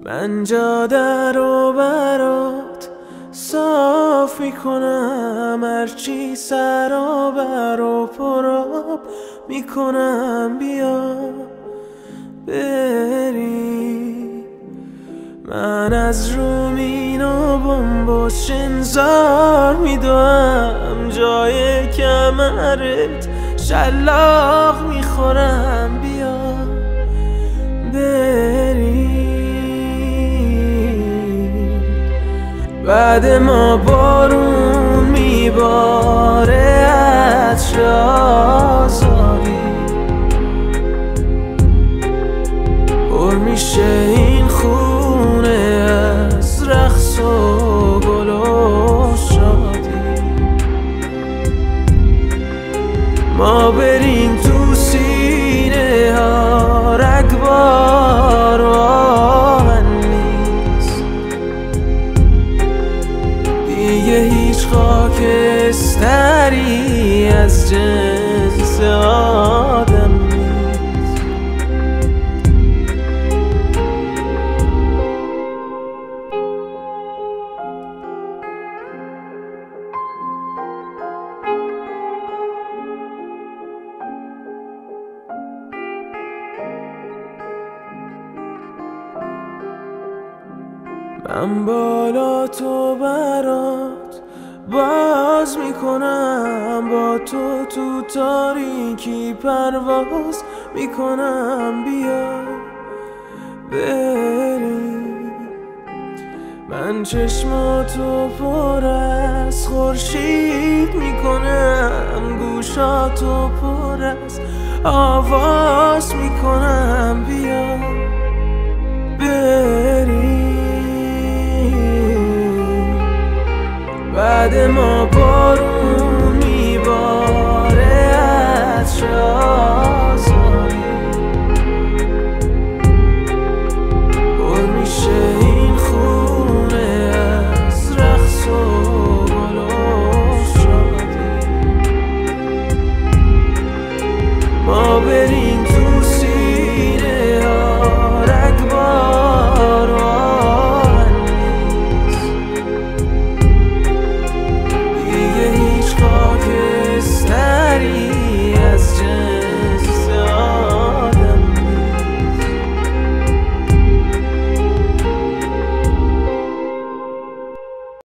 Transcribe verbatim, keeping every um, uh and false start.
من جاده رو برات صاف میکنم، هرچی سرابر و پراب میکنم. بیا بری، من از رومین و بمبش انذار میدوم، جای کمرت شلاق میخورم. بیا بری، بعد ما بارون میباره عطر آزادی، پر میشه این خونه از رقص و گل و شادی. ما بریم تو سینه ها رگبار و آهن نیست، دیگه هیچ خاکستری از جنس آدم نیست. من بالا تو برات باز میکنم، با تو تو تاریکی پرواز میکنم. بیا بری، من چشماتو پر از خورشید میکنم، گوشاتو پر از آواز میکنم. بیا بری، بعد ما بارون